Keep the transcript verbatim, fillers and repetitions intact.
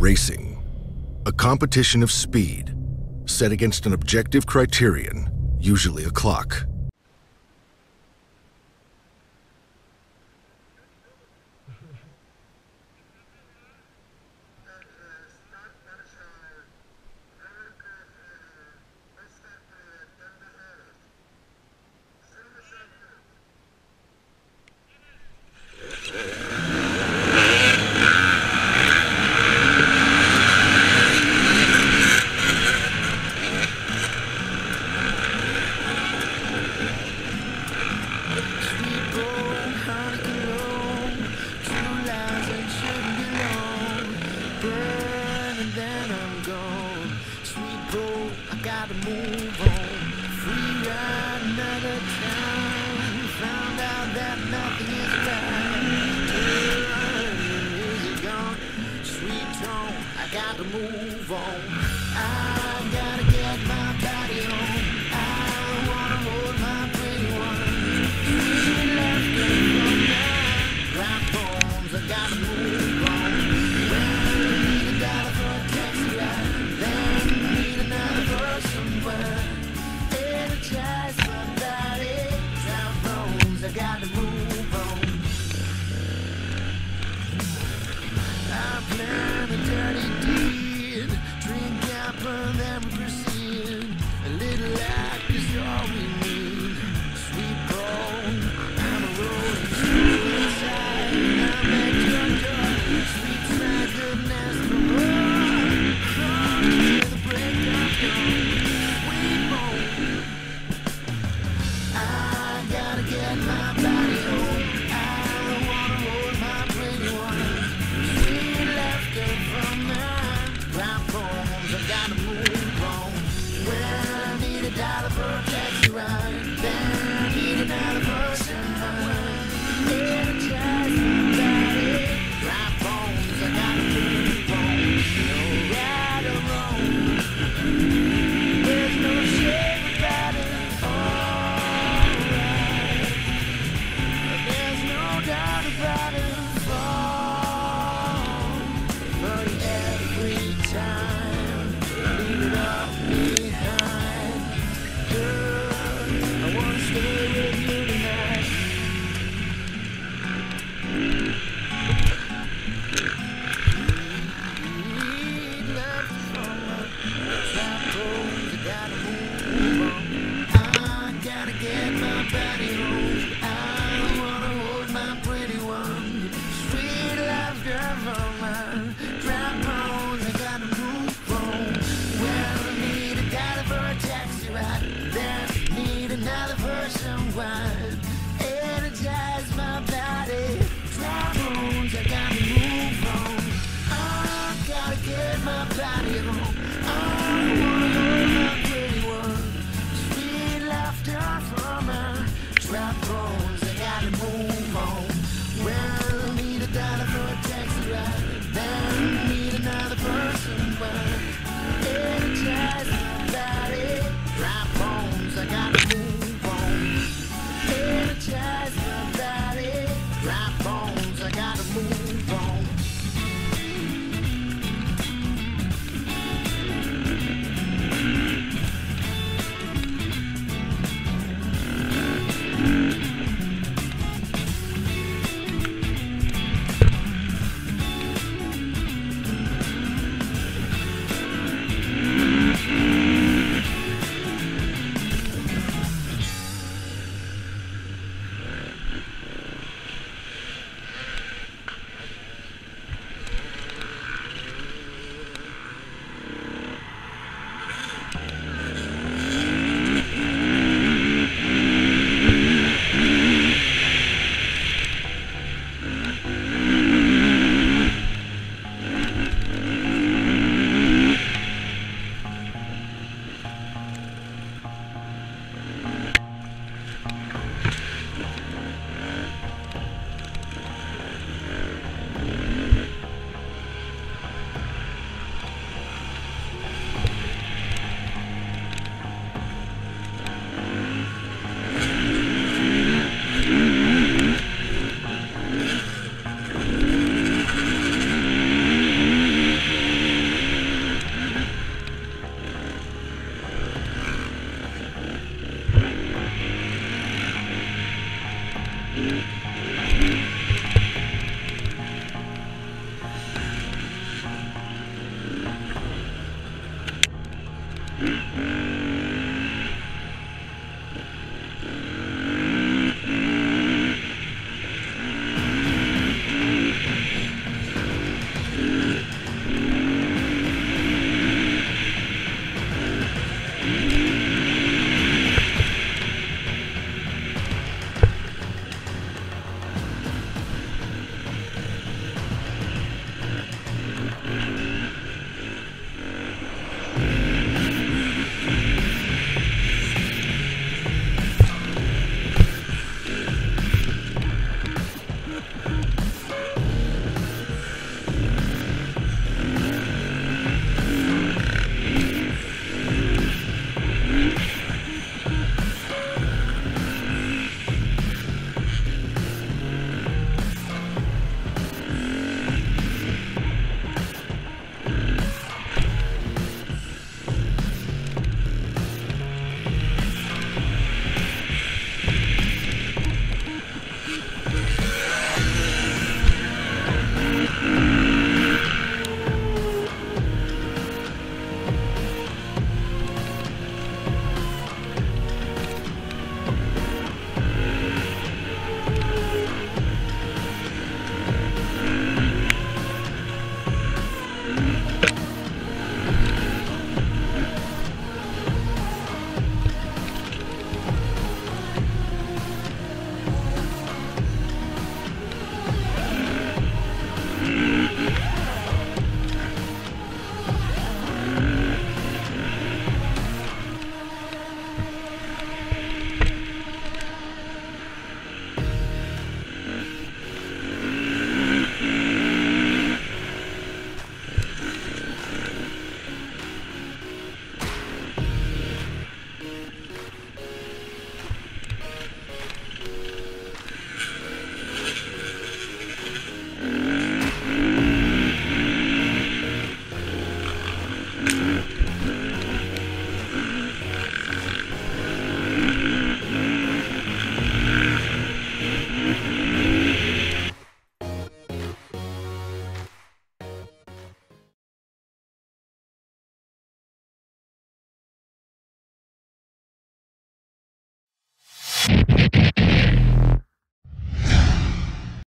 Racing, a competition of speed set against an objective criterion, usually a clock. Gotta move on, free ride another time. Found out that nothing is right. Turn the music on, sweet tone. I gotta move on. I gotta get my body on. I wanna hold my pretty one. She left me from my right bones. I gotta move on. Well, I need a dollar for a taxi ride. Then I need another person. Energize my body, drop bones, I gotta move on. I plan a dirty deed, drink up and then proceed. A little light is all we need. Sweet bone, I'm a rolling stone inside. I'm at your door, sweet side, goodness, the world. From to the break of dawn. Get my body home. I wanna hold my pretty one. Sweet laughter from my right bones. I gotta move on. Well, I need a dollar for a taxi ride. Then I need another person. Energize my body, right bones. I gotta move on. No right or wrong. There's no shame about it. Doubt about it, fall. But every time, leave it all behind. Girl, I wanna stay with you tonight. Need love from my trap bones. I gotta move on. I gotta get my body home. I wanna hold my pretty one. Sweet love, girl, from my dry bones. I gotta move on. Well, I need a dollar for a taxi ride. Then I need another person wide. Energize my body, dry bones. I gotta move on. I gotta get my body home. I wanna hold my pretty one. Sweet laughter from my dry bones. I gotta move on. Well, I need a dollar for a taxi ride. Then I need another person, but energize my body, dry bones. I gotta move on. Energize my body, dry bones. I gotta move on.